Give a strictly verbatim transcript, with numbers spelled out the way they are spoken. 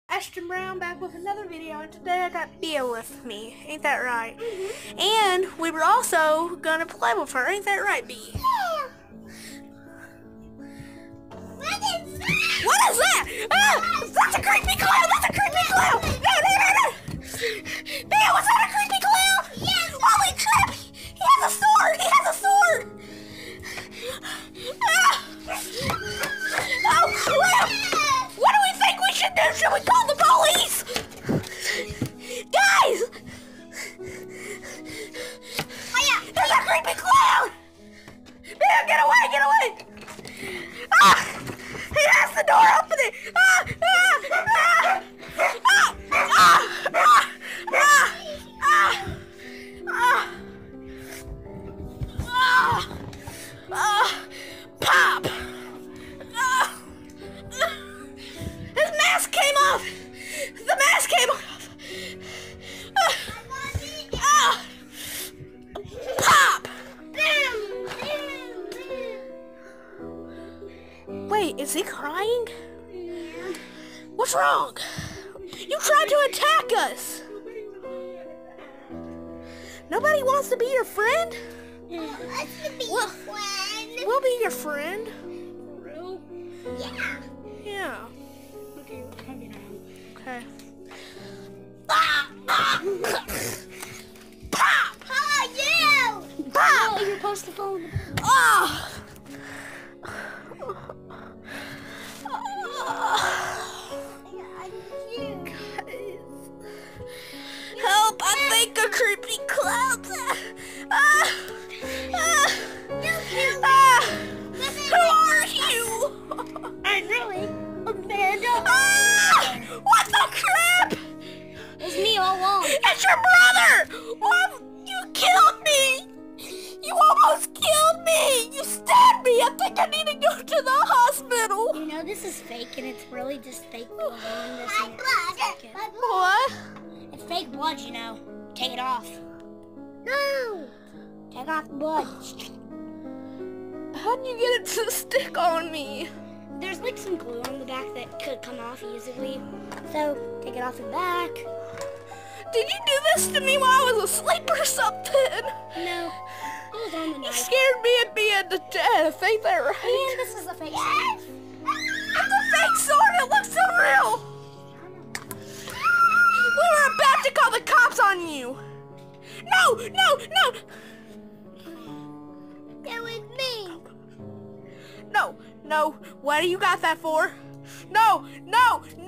Ashton Brown back with another video, and today I got Beah with me. Ain't that right? Mm-hmm. And we were also gonna play with her. Ain't that right, Beah? Yeah. What is that? What is that? Ah! That's a creepy clown! That's a creepy clown! No, no, no, no! Beah, was that a creepy clown? Yes. Holy crap! He has a sword! He has a sword! Ah! Oh crap! What do we think we should do? Should we call the police? Guys! Oh yeah. There's a creepy clown! Beah, get away! Get away! Ah! He has the door opening! Ah! Ah! Ah! Ah! Ah! Ah! Ah! Ah! Ah! Ah! Pop! Ah! His mask came off! The mask came off! Ah! Ah! Pop! Wait, is he crying? Yeah. What's wrong? You tried to attack us! Nobody wants to be your friend? Let's be Well- friend. We'll be your friend. For real? Yeah. Yeah. Okay, we're coming out. Okay. Ah! Ah! Pop! How are you? Pop! Oh, you're supposed to phone. Ah! Help! I think a creepy clown. Ah! Ah! Ah! Who are you? I'm really Amanda. Ah! What the crap? It's me all along. It's your brother! What? You killed me! You almost killed me! You stabbed me! I think I need to go to the hospital! You know this is fake, and it's really just fake blood. My blood! What? It's fake blood, you know. Take it off. No! Take off the blood. How'd you get it to stick on me? There's like some glue on the back that could come off easily. So, take it off the back. Did you do this to me while I was asleep or something? No. It was on the You knife. scared me and Beah to death, ain't that right? And this is a fake yes. It's a fake sword, it looks so real! We were about to call the cops on you! No, no, no! It was me. No, no, what do you got that for? No, no,